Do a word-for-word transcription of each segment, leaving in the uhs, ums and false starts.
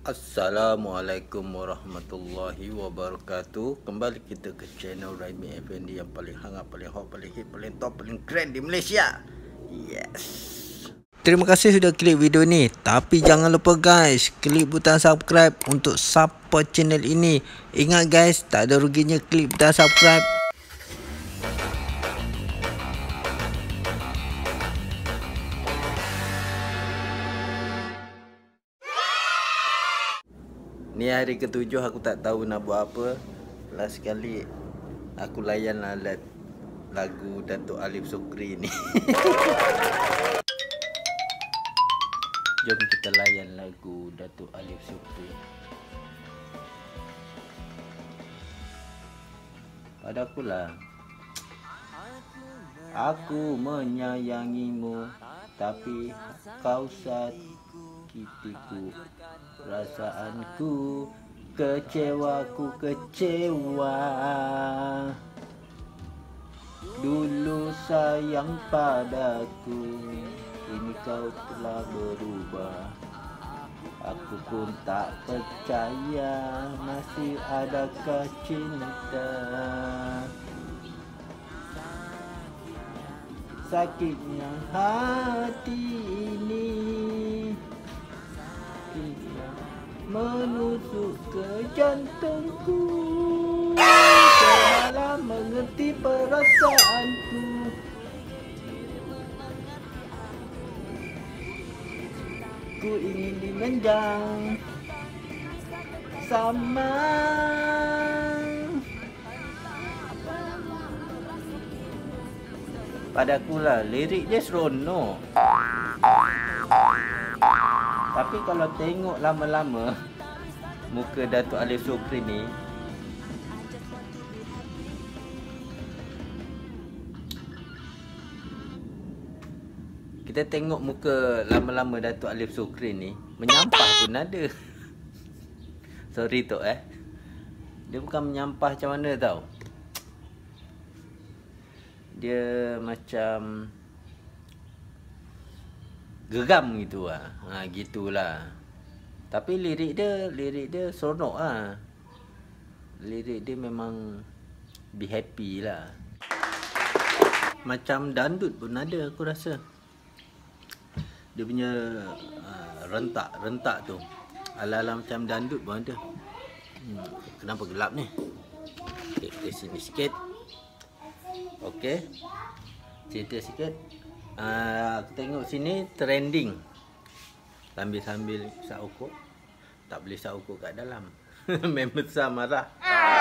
Assalamualaikum warahmatullahi wabarakatuh. Kembali kita ke channel Raimi Effendi yang paling hangat, paling hot, paling hit, paling top, paling keren di Malaysia. Yes. Terima kasih sudah klik video ni. Tapi jangan lupa guys, klik butang subscribe untuk support channel ini. Ingat guys, tak ada ruginya klik butang subscribe. Ni hari ketujuh, aku tak tahu nak buat apa. Last sekali aku layan alat lagu Datuk Alif Sukri ni. Jom kita layan lagu Datuk Alif Sukri. Pada akulah. Aku menyayangimu, tapi kau sakitiku. Perasaanku, kecewaku, kecewa. Dulu sayang padaku, kini kau telah berubah. Aku pun tak percaya masih adakah cinta. Sakitnya hati ini menusuk ke jantungku, malah mengerti perasaanku. Ku ingin dimenjang sama. Padakulah lirik dia seronok. Tapi kalau tengok lama-lama muka Datuk Alif Sukri ni, kita tengok muka lama-lama Datuk Alif Sukri ni, menyampah pun ada. Sorry Tok eh. Dia bukan menyampah macam mana tau. Dia macam geram gitu lah. Ha, gitulah. Tapi lirik dia, lirik dia seronok lah. Lirik dia memang be happy lah. Macam dandut pun ada aku rasa. Dia punya uh, rentak-rentak tu ala-ala macam dandut pun ada. Hmm, kenapa gelap ni? Okay, kita sini sikit. Okey. Cerita sikit. Uh, aku tengok sini trending. Sambil-sambil isap ukur. Tak boleh isap ukur kat dalam. Member besar marah.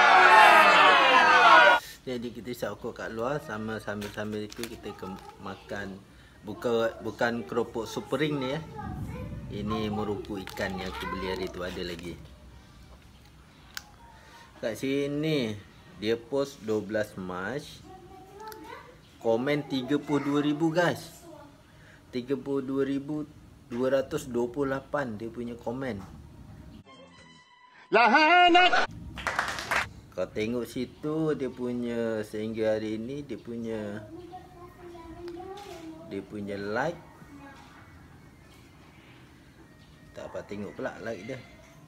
Jadi kita isap ukur kat luar. Sama sambil-sambil itu kita ke makan. Bukan bukan keropok supering ni ya. Ini meruku ikan yang aku beli hari tu, ada lagi. Kat sini dia post dua belas Mac. Komen tiga puluh dua ribu guys. tiga puluh dua ribu dua ratus dua puluh lapan dia punya komen. Lahana. Kau tengok situ dia punya sehingga hari ini dia punya dia punya like. Tak apa, tengok pula like dia.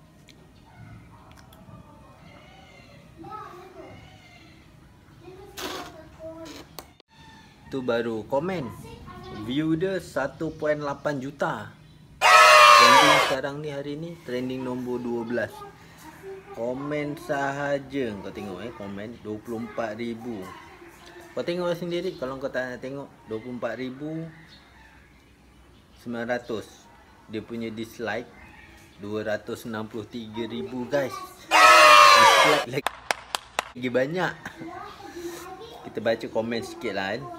Tu baru komen. View dia satu perpuluhan lapan juta. Trending sekarang ni, hari ni trending nombor dua belas. Komen sahaja kau tengok eh, komen dua puluh empat ribu. Kau tengok sendiri kalau kau tak nak tengok. Dua puluh empat ribu sembilan ratus. Dia punya dislike dua ratus enam puluh tiga ribu guys. Dislike lagi banyak. Kita baca komen sikit lah kan.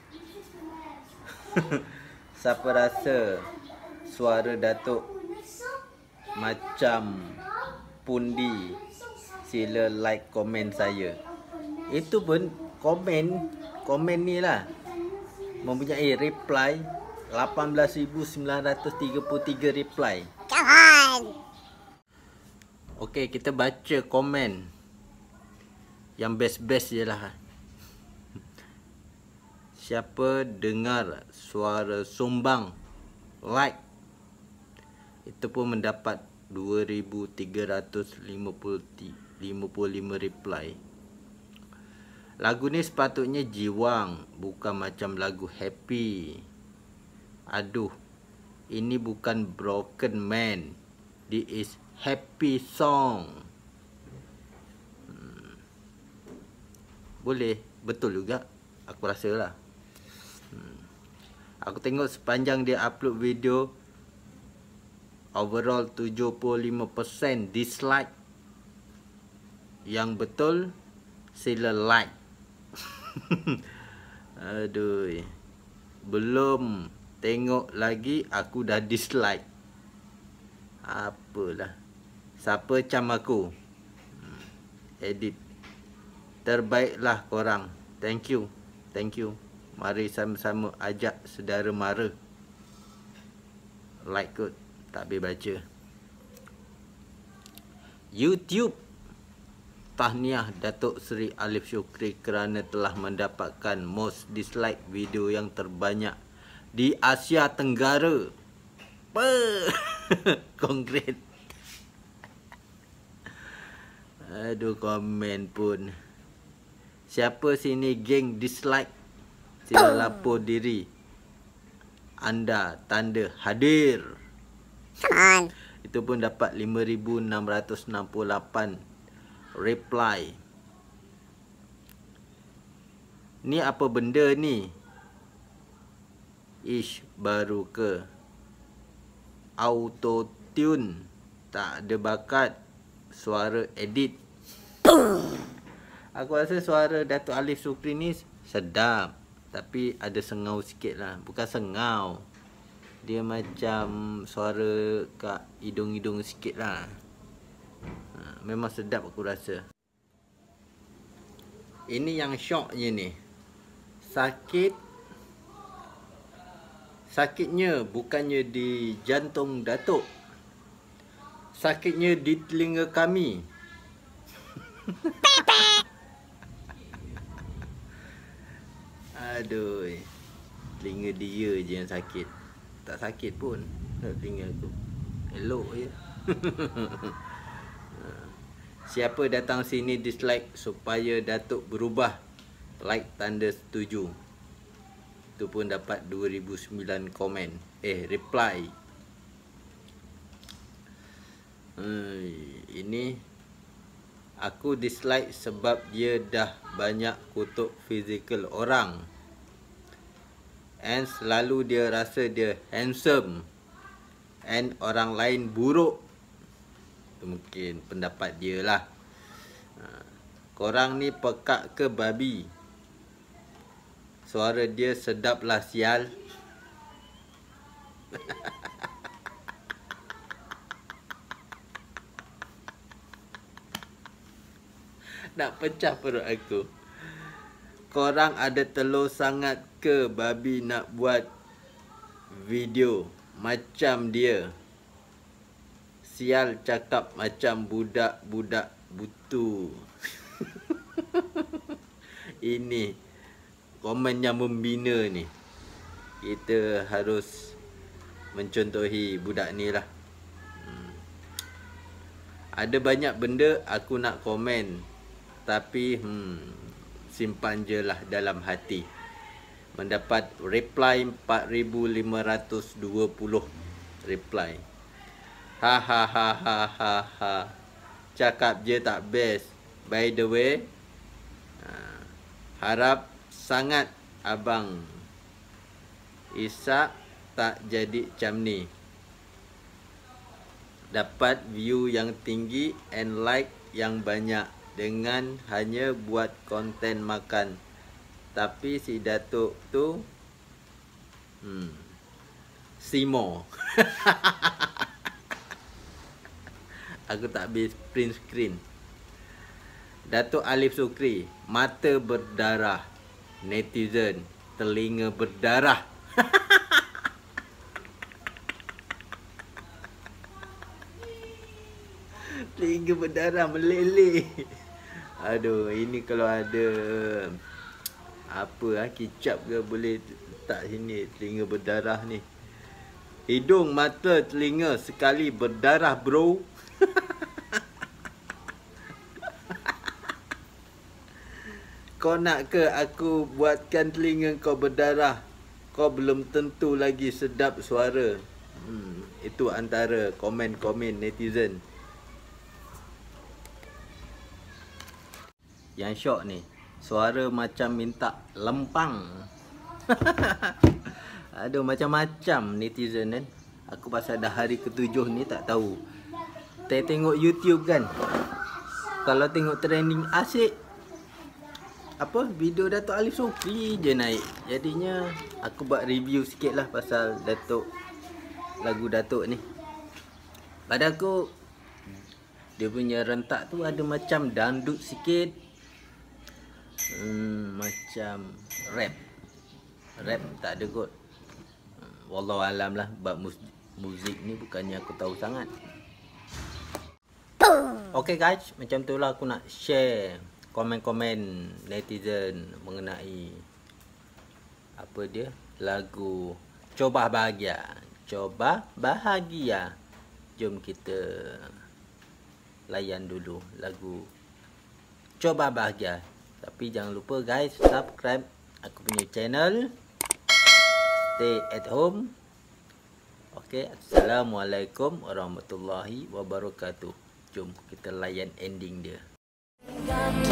Siapa rasa suara Datuk macam pundi, sila like komen saya. Itu pun komen, komen ni lah mempunyai reply lapan belas ribu sembilan ratus tiga puluh tiga reply. Kawan. Okey, kita baca komen yang best-best je lah. Siapa dengar suara sumbang like, itu pun mendapat dua ribu tiga ratus lima puluh lima reply. Lagu ni sepatutnya jiwang, bukan macam lagu happy. Aduh, ini bukan broken man, this is happy song. hmm. Boleh, betul juga, aku rasa lah. hmm. Aku tengok sepanjang dia upload video, overall tujuh puluh lima peratus dislike. Yang betul, sila like. Aduh, belum tengok lagi aku dah dislike. Apalah, siapa macam aku? hmm. Edit. Terbaiklah korang. Thank you. Thank you. Mari sama-sama ajak saudara mara. Like kot, tak boleh baca. YouTube. Tahniah Datuk Seri Alif Shukri kerana telah mendapatkan most dislike video yang terbanyak di Asia Tenggara. Congrats. Aduh, komen pun. Siapa sini geng dislike? Sila lapor diri anda, tanda hadir. Come on. Itu pun dapat lima ribu enam ratus enam puluh lapan reply. Ni apa benda ni? Ish, baru ke? Auto tune, tak ada bakat. Suara edit. Aku rasa suara Datuk Alif Shukri ni sedap, tapi ada sengau sikit lah. Bukan sengau, dia macam suara kat hidung-hidung sikit lah. ha, Memang sedap aku rasa. Ini yang syoknya ni, sakit. Sakitnya bukannya di jantung Datuk, sakitnya di telinga kami. Aduh, telinga dia je yang sakit. Tak sakit pun telinga aku, elok je. Siapa datang sini dislike supaya Datuk berubah, like tanda setuju. Itu pun dapat dua ribu sembilan komen. Eh, reply. hmm, Ini aku dislike sebab dia dah banyak kutuk fizikal orang, and selalu dia rasa dia handsome and orang lain buruk. Itu mungkin pendapat dia lah. ha, Korang ni pekak ke babi? Suara dia sedap lah sial. Nak pecah perut aku. Korang ada telur sangat ke babi nak buat video macam dia? Sial, cakap macam budak-budak butu. Ini komen yang membina ni. Kita harus mencontohi budak ni lah. hmm. Ada banyak benda aku nak komen, tapi hmm, simpan je lah dalam hati. Mendapat reply empat ribu lima ratus dua puluh reply. Ha ha ha ha ha ha. Cakap je tak best. By the way, uh, harap sangat abang Isak tak jadi macam ni. Dapat view yang tinggi and like yang banyak dengan hanya buat konten makan. Tapi si Datuk tu hmm, Simo. Aku tak habis print screen. Datuk Alif Shukri, mata berdarah. Netizen, telinga berdarah. Telinga berdarah meleleh. Aduh, ini kalau ada apa ah, kicap ke boleh letak sini, telinga berdarah ni. Hidung, mata, telinga sekali berdarah, bro. Kau nak ke aku buatkan telinga kau berdarah? Kau belum tentu lagi sedap suara. Hmm, itu antara komen-komen netizen. Yang syok ni, suara macam minta lempang. Aduh, macam-macam netizen kan. Aku pasal dah hari ketujuh ni tak tahu. Saya tengok YouTube kan, kalau tengok trending asyik, apa, video Datuk Alif Sofri je naik. Jadinya aku buat review sikit lah pasal Datuk, lagu Datuk ni. Pada aku, dia punya rentak tu ada macam dangdut sikit, hmm, macam rap. Rap tak ada kot. Wallahualam lah, bab muzik ni bukannya aku tahu sangat. Okay guys, macam tu lah aku nak share komen-komen netizen mengenai apa dia, lagu Coba Bahagia. Coba Bahagia. Jom kita layan dulu lagu Coba Bahagia. Tapi jangan lupa guys, subscribe aku punya channel Stay at Home. Okay, Assalamualaikum warahmatullahi wabarakatuh. Jom kita layan ending dia.